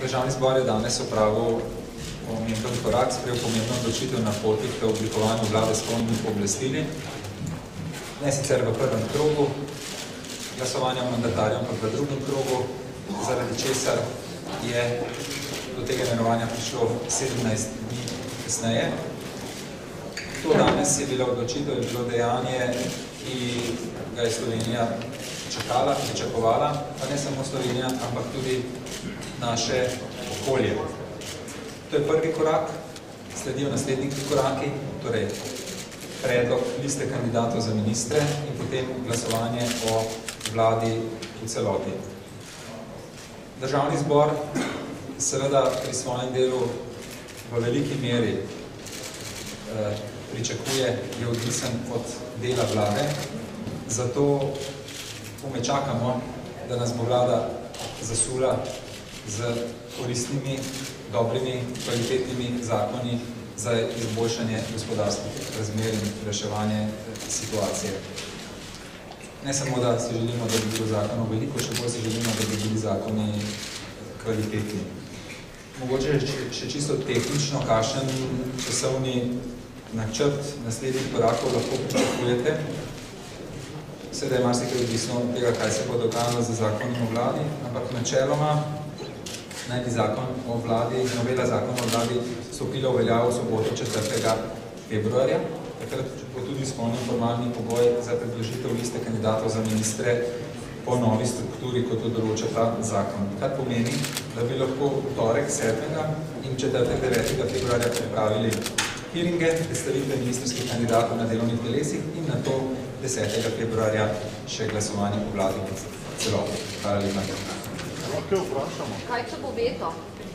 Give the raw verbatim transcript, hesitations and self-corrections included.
Državni zbor je danes opravil pomemben korak, sprejel pomembno odločitev na poti k oblikovanju vlade s polnimi pooblastili. Ne sicer v prvem krogu glasovanja mandatarjem, pa v drugem krogu, zaradi česar je do tega imenovanja prišlo sedemnajst dni kasneje. To danes je bila odločitev, je bilo dejanje, ki ga je Slovenija čakala, pričakovala, pa ne samo Slovenija, ampak tudi naše okolje. To je prvi korak, sledijo naslednji koraki, torej predlog liste kandidatov za ministre in potem glasovanje o vladi v celoti. Državni zbor seveda pri svojem delu v veliki meri eh, pričakuje, je odvisen od dela vlade, zato kome čakamo, da nas bo vlada zasula z koristnimi, dobrimi, kvalitetnimi zakoni za izboljšanje gospodarskih razmer in reševanje situacije. Ne samo, da si želimo, da bi bilo zakonov veliko, še bolj si želimo, da bi bili zakoni kvalitetni. Mogoče še čisto tehnično, kakšen časovni načrt naslednjih korakov lahko pričakujete. Seveda je marsikaj odvisno od tega, kaj se bo dogajalo z zakonom o vladi, ampak načeloma naj bi zakon o vladi, novela zakona o vladi stopila v veljavo v soboto četrtega februarja. Takrat bo tudi izpolnjen formalni pogoj za predložitev liste kandidatov za ministre po novi strukturi, kot to določa ta zakon. Kar pomeni, da bi lahko v torek sedmega in četrtega devetega februarja pripravili hearinge, predstavitve ministrskih kandidatov na delovnih telesih in na to desetega februarja še glasovanje po vladi v celoti. Hvala lepa. Kaj če bo veto?